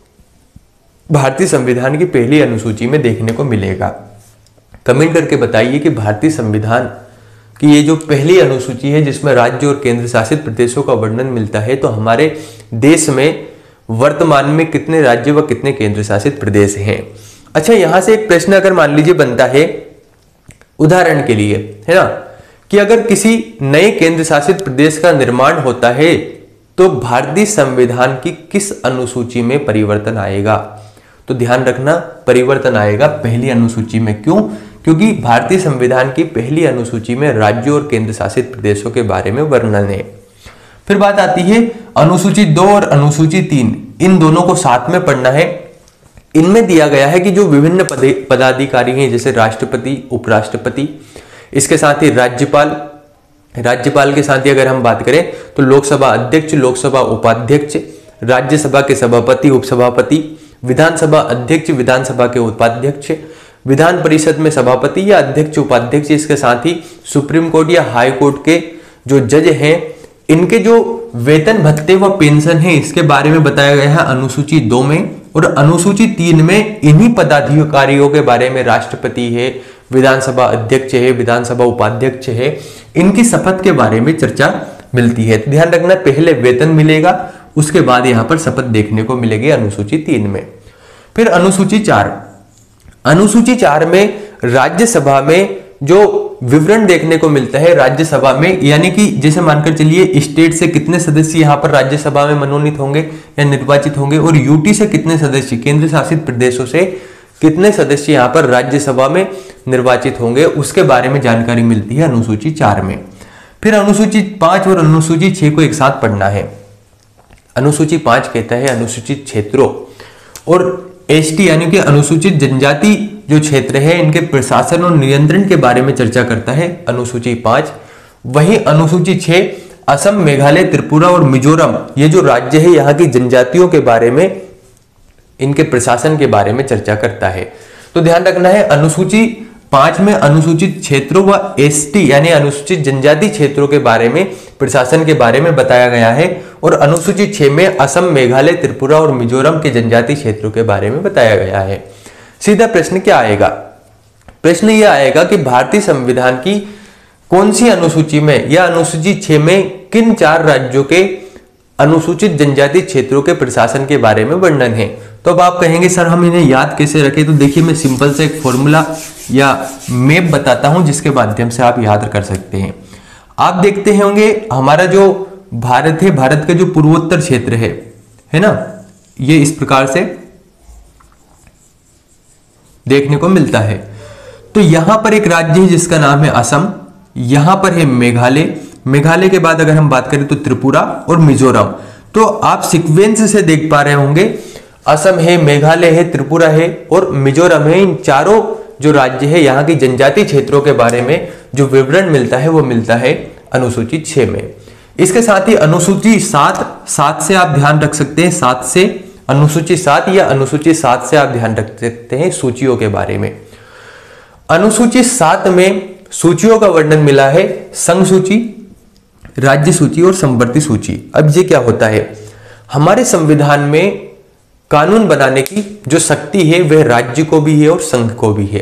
भारतीय संविधान की पहली अनुसूची में देखने को मिलेगा। कमेंट करके बताइए कि भारतीय संविधान कि ये जो पहली अनुसूची है जिसमें राज्य और केंद्र शासित प्रदेशों का वर्णन मिलता है, तो हमारे देश में वर्तमान में कितने राज्य व कितने केंद्र शासित प्रदेश हैं। अच्छा, यहां से एक प्रश्न अगर मान लीजिए बनता है, उदाहरण के लिए, है ना, कि अगर किसी नए केंद्र शासित प्रदेश का निर्माण होता है तो भारतीय संविधान की किस अनुसूची में परिवर्तन आएगा। तो ध्यान रखना, परिवर्तन आएगा पहली अनुसूची में। क्यों? क्योंकि भारतीय संविधान की पहली अनुसूची में राज्यों और केंद्र शासित प्रदेशों के बारे में वर्णन है। फिर बात आती है अनुसूची 2 और अनुसूची 3, इन दोनों को साथ में पढ़ना है। इनमें दिया गया है कि जो विभिन्न पदाधिकारी हैं, जैसे राष्ट्रपति, उपराष्ट्रपति, इसके साथ ही राज्यपाल, राज्यपाल के साथ ही अगर हम बात करें तो लोकसभा अध्यक्ष, लोकसभा उपाध्यक्ष, राज्यसभा के सभापति, उपसभापति, विधानसभा अध्यक्ष, विधानसभा के उपाध्यक्ष, विधान परिषद में सभापति या अध्यक्ष, उपाध्यक्ष, इसके साथ ही सुप्रीम कोर्ट या हाई कोर्ट के जो जज हैं, इनके जो वेतन भत्ते व पेंशन है, इसके बारे में बताया गया है अनुसूची 2 में। और अनुसूची 3 में इन्हीं पदाधिकारियों के बारे में, राष्ट्रपति है, विधानसभा अध्यक्ष है, विधानसभा उपाध्यक्ष है, इनकी शपथ के बारे में चर्चा मिलती है। ध्यान रखना, पहले वेतन मिलेगा, उसके बाद यहां पर शपथ देखने को मिलेगी अनुसूची 3 में। फिर अनुसूची 4, अनुसूची 4 में राज्यसभा में जो विवरण देखने को मिलता है राज्यसभा में, यानी कि जैसे मानकर चलिए स्टेट से कितने सदस्य यहाँ पर राज्यसभा में मनोनीत होंगे या निर्वाचित होंगे, और यूटी से कितने सदस्य, केंद्र शासित प्रदेशों से कितने सदस्य यहाँ पर राज्यसभा में निर्वाचित होंगे, उसके बारे में जानकारी मिलती है अनुसूची 4 में। फिर अनुसूची 5 और अनुसूची 6 को एक साथ पढ़ना है। अनुसूची 5 कहता है अनुसूचित क्षेत्रों और एसटी यानी कि अनुसूचित जनजाति जो क्षेत्र है इनके प्रशासन और नियंत्रण के बारे में चर्चा करता है अनुसूची 5। वहीं अनुसूची 6 असम, मेघालय, त्रिपुरा और मिजोरम ये जो राज्य है यहाँ की जनजातियों के बारे में, इनके प्रशासन के बारे में चर्चा करता है। तो ध्यान रखना है अनुसूची 5 में अनुसूचित क्षेत्रों व एसटी यानी अनुसूचित जनजाति क्षेत्रों के बारे में, प्रशासन के बारे में बताया गया है, और अनुसूची 6 में असम, मेघालय, त्रिपुरा और मिजोरम के जनजाति क्षेत्रों के बारे में बताया गया है। सीधा प्रश्न क्या आएगा? प्रश्न यह आएगा कि भारतीय संविधान की कौन सी अनुसूची में या अनुसूची 6 में किन 4 राज्यों के अनुसूचित जनजाति क्षेत्रों के प्रशासन के बारे में वर्णन है। तो अब आप कहेंगे सर हम इन्हें याद कैसे रखें? तो देखिए मैं सिंपल से एक फॉर्मूला या मैप बताता हूं जिसके माध्यम से आप याद कर सकते हैं। आप देखते होंगे हमारा जो भारत है, भारत का जो पूर्वोत्तर क्षेत्र है ना, ये इस प्रकार से देखने को मिलता है। तो यहां पर एक राज्य है जिसका नाम है असम, यहां पर है मेघालय, मेघालय के बाद अगर हम बात करें तो त्रिपुरा और मिजोरम। तो आप सीक्वेंस से देख पा रहे होंगे असम है, मेघालय है, त्रिपुरा है और मिजोरम है। इन चारों जो राज्य है यहाँ की जनजाति क्षेत्रों के बारे में जो विवरण मिलता है वो मिलता है अनुसूची 6 में। इसके साथ ही अनुसूची 7 से आप ध्यान रख सकते हैं, 7 से अनुसूची 7 या अनुसूची 7 से आप ध्यान रख सकते हैं सूचियों के बारे में। अनुसूची 7 में सूचियों का वर्णन मिला है संघ सूची, राज्य सूची और समवर्ती सूची। अब ये क्या होता है? हमारे संविधान में कानून बनाने की जो शक्ति है वह राज्य को भी है और संघ को भी है।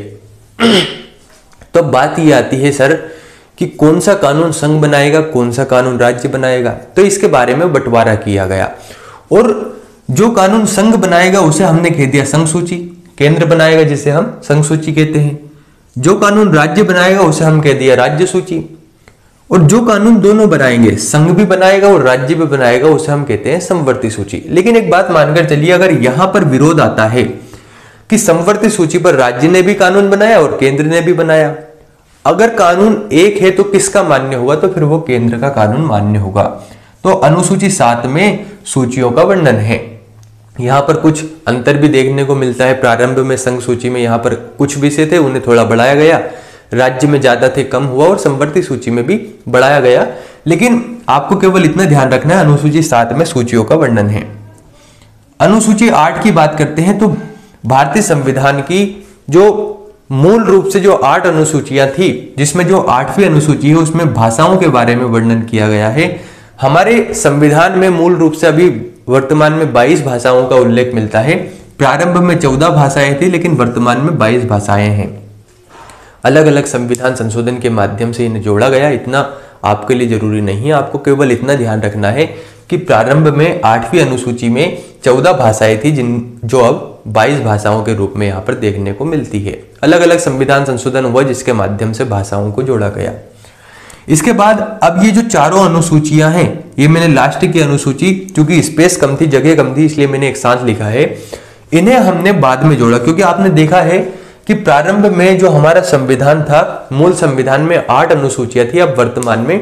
तो बात ये आती है सर कि कौन सा कानून संघ बनाएगा, कौन सा कानून राज्य बनाएगा। तो इसके बारे में बंटवारा किया गया और जो कानून संघ बनाएगा उसे हमने कह दिया संघ सूची, केंद्र बनाएगा जिसे हम संघ सूची कहते हैं। जो कानून राज्य बनाएगा उसे हम कह दिया राज्य सूची, और जो कानून दोनों बनाएंगे, संघ भी बनाएगा और राज्य भी बनाएगा, उसे हम कहते हैं समवर्ती सूची। लेकिन एक बात मानकर चलिए, अगर यहां पर विरोध आता है कि समवर्ती सूची पर राज्य ने भी कानून बनाया और केंद्र ने भी बनाया, अगर कानून एक है तो किसका मान्य होगा? तो फिर वो केंद्र का कानून मान्य होगा। तो अनुसूची 7 में सूचियों का वर्णन है। यहां पर कुछ अंतर भी देखने को मिलता है। प्रारंभ में संघ सूची में यहां पर कुछ विषय थे, उन्हें थोड़ा बढ़ाया गया, राज्य में ज्यादा थे कम हुआ, और समवर्ती सूची में भी बढ़ाया गया। लेकिन आपको केवल इतना ध्यान रखना है अनुसूची 7 में सूचियों का वर्णन है। अनुसूची 8 की बात करते हैं तो भारतीय संविधान की जो मूल रूप से जो 8 अनुसूचियां थी, जिसमें जो 8वीं अनुसूची है उसमें भाषाओं के बारे में वर्णन किया गया है। हमारे संविधान में मूल रूप से अभी वर्तमान में 22 भाषाओं का उल्लेख मिलता है। प्रारंभ में 14 भाषाएं थी लेकिन वर्तमान में 22 भाषाएं हैं। अलग अलग संविधान संशोधन के माध्यम से इन्हें जोड़ा गया, इतना आपके लिए जरूरी नहीं है। आपको केवल इतना ध्यान रखना है कि प्रारंभ में 8वीं अनुसूची में 14 भाषाएं थी जो अब 22 भाषाओं के रूप में यहाँ पर देखने को मिलती है। अलग अलग संविधान संशोधन हुआ जिसके माध्यम से भाषाओं को जोड़ा गया। इसके बाद अब ये जो चारों अनुसूचियां हैं, ये मैंने लास्ट की अनुसूची, चूंकि स्पेस कम थी, जगह कम थी, इसलिए मैंने एक साथ लिखा है, इन्हें हमने बाद में जोड़ा। क्योंकि आपने देखा है कि प्रारंभ में जो हमारा संविधान था, मूल संविधान में 8 अनुसूचियां थी, अब वर्तमान में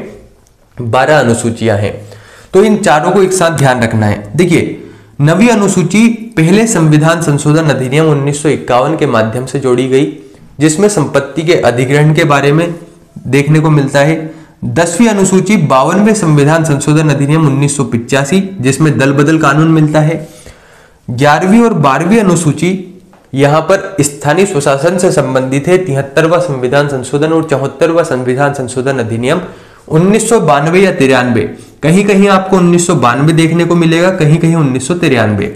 12 अनुसूचियां हैं। तो इन चारों को एक साथ ध्यान रखना है। देखिए, नवी अनुसूची पहले संविधान संशोधन अधिनियम 1951 के माध्यम से जोड़ी गई, जिसमें संपत्ति के अधिग्रहण के बारे में देखने को मिलता है। 10वीं अनुसूची 52वें संविधान संशोधन अधिनियम 1985, जिसमें दल बदल कानून मिलता है। 11वीं और 12वीं अनुसूची यहां पर स्थानीय स्वशासन से संबंधित है। 73वां संविधान संशोधन और 74वां संविधान संशोधन अधिनियम 1992 या 93, कहीं कहीं आपको 1992 देखने को मिलेगा, कहीं कहीं 1993।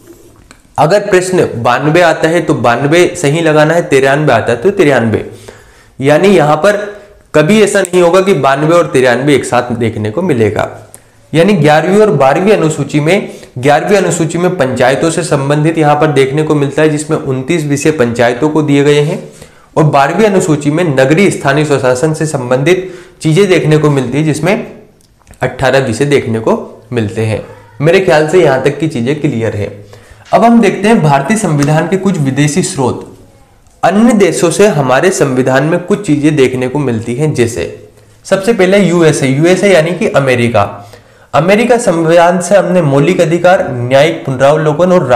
अगर प्रश्न 92 आता है तो 92 सही लगाना है, 93 आता है तो 93। यानी यहां पर कभी ऐसा नहीं होगा कि 92 और 93 एक साथ देखने को मिलेगा। यानी 11वीं और 12वीं अनुसूची में, 11वीं अनुसूची में पंचायतों से संबंधित यहां पर देखने को मिलता है, जिसमें 29 विषय पंचायतों को दिए गए हैं और 12वीं अनुसूची में नगरीय स्थानीय स्वशासन से संबंधित चीजें देखने को मिलती है, जिसमें 18 विषय देखने को मिलते हैं। मेरे ख्याल से यहां तक की चीजें क्लियर है। अब हम देखते हैं भारतीय संविधान के कुछ विदेशी स्रोत। अन्य देशों से हमारे संविधान में कुछ चीजें देखने को मिलती हैं, जैसे सबसे पहले यूएसए यानी कि अमेरिका संविधान से हमने मौलिक अधिकार, न्यायिक पुनरावलोकन और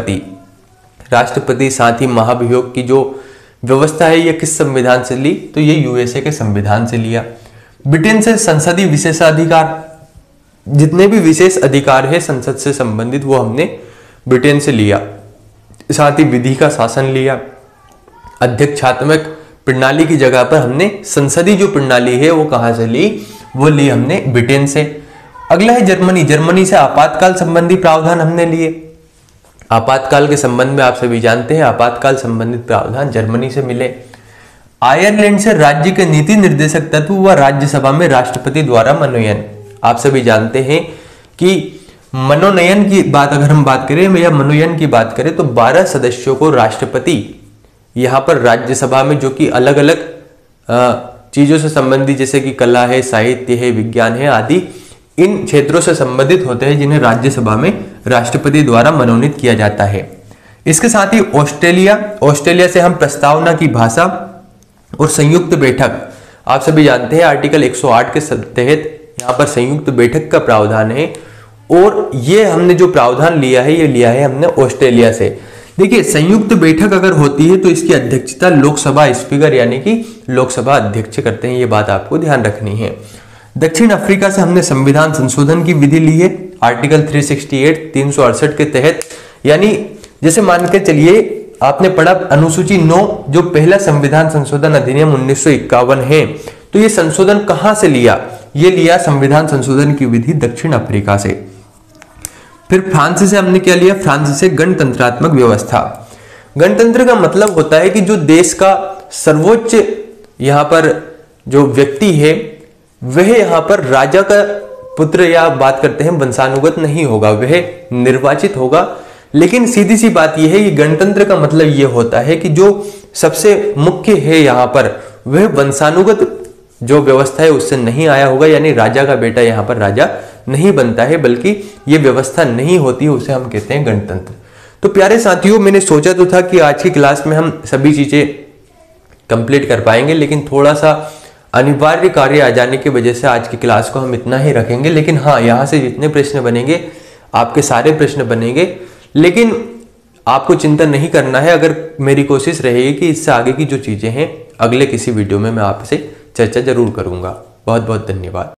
राष्ट्रपति साथ ही महाभियोग की जो व्यवस्था है ये किस संविधान से ली, तो ये यूएसए के संविधान से लिया। ब्रिटेन से संसदीय विशेषाधिकार, जितने भी विशेष अधिकार है संसद से संबंधित वो हमने ब्रिटेन से लिया। साथ ही विधि का शासन लिया। अध्यक्षात्मक प्रणाली की जगह पर हमने संसदीय जो प्रणाली है वो कहां से ली, वो ली हमने ब्रिटेन से। अगला है जर्मनी से आपातकाल संबंधी प्रावधान हमने लिए। आपातकाल के संबंध में आप सभी जानते हैं आपातकाल संबंधित प्रावधान जर्मनी से मिले। आयरलैंड से राज्य के नीति निर्देशक तत्व व राज्यसभा में राष्ट्रपति द्वारा मनोनयन। आप सभी जानते हैं कि मनोनयन की बात अगर हम बात करें या मनोनयन की बात करें तो 12 सदस्यों को राष्ट्रपति यहाँ पर राज्यसभा में, जो कि अलग अलग चीजों से संबंधित जैसे कि कला है, साहित्य है, विज्ञान है आदि इन क्षेत्रों से संबंधित होते हैं, जिन्हें राज्यसभा में राष्ट्रपति द्वारा मनोनीत किया जाता है। इसके साथ ही ऑस्ट्रेलिया से हम प्रस्तावना की भाषा और संयुक्त बैठक, आप सभी जानते हैं आर्टिकल 108 के तहत यहाँ पर संयुक्त बैठक का प्रावधान है, और ये हमने जो प्रावधान लिया है ये लिया है हमने ऑस्ट्रेलिया से। देखिए संयुक्त बैठक अगर होती है तो इसकी अध्यक्षता लोकसभा स्पीकर यानी कि लोकसभा अध्यक्ष करते हैं, ये बात आपको ध्यान रखनी है। दक्षिण अफ्रीका से हमने संविधान संशोधन की विधि ली है आर्टिकल 368 के तहत, यानी जैसे मान के चलिए आपने पढ़ा अनुसूची 9 जो पहला संविधान संशोधन अधिनियम 1951 है, तो ये संशोधन कहां से लिया, ये लिया संविधान संशोधन की विधि दक्षिण अफ्रीका से। फिर फ्रांस से हमने क्या लिया, फ्रांस से गणतंत्रात्मक व्यवस्था। गणतंत्र का मतलब होता है कि जो देश का सर्वोच्च यहाँ पर जो व्यक्ति है वह यहाँ पर राजा का पुत्र या बात करते हैं वंशानुगत नहीं होगा, वह निर्वाचित होगा। लेकिन सीधी सी बात यह है कि गणतंत्र का मतलब यह होता है कि जो सबसे मुख्य है यहाँ पर वह वंशानुगत जो व्यवस्था है उससे नहीं आया होगा, यानी राजा का बेटा यहाँ पर राजा नहीं बनता है, बल्कि ये व्यवस्था नहीं होती है, उसे हम कहते हैं गणतंत्र। तो प्यारे साथियों, मैंने सोचा तो था कि आज की क्लास में हम सभी चीजें कंप्लीट कर पाएंगे, लेकिन थोड़ा सा अनिवार्य कार्य आ जाने की वजह से आज की क्लास को हम इतना ही रखेंगे। लेकिन हाँ, यहाँ से जितने प्रश्न बनेंगे आपके सारे प्रश्न बनेंगे, लेकिन आपको चिंता नहीं करना है। अगर मेरी कोशिश रहेगी कि इससे आगे की जो चीजें हैं अगले किसी वीडियो में मैं आपसे चर्चा जरूर करूंगा। बहुत बहुत धन्यवाद।